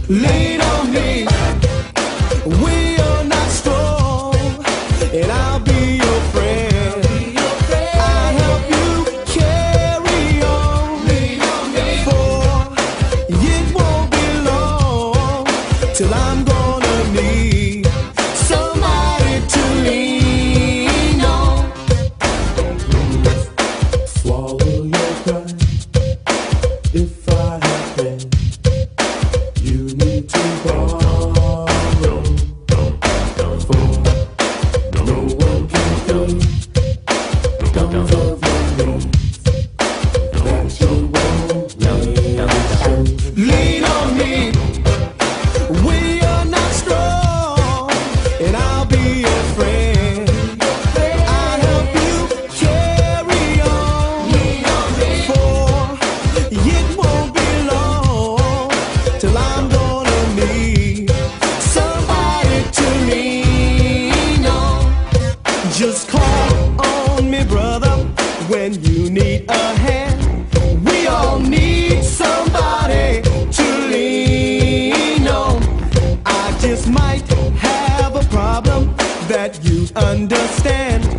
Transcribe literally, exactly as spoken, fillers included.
Lean on me. We are not strong, and I'll be your friend. I'll help you carry on. For it won't be long till I'm gonna need somebody to lean on. Swallow your pride. If I have been, you need to borrow. For no one can fill guns of your needs that you won't need. Lean on me. We are not strong, and I'll be your friend. I'll help you carry on. For it won't be long till I'm gonna need somebody to lean on. Just call on me, brother, when you need a hand. We all need somebody to lean on. I just might have a problem that you understand.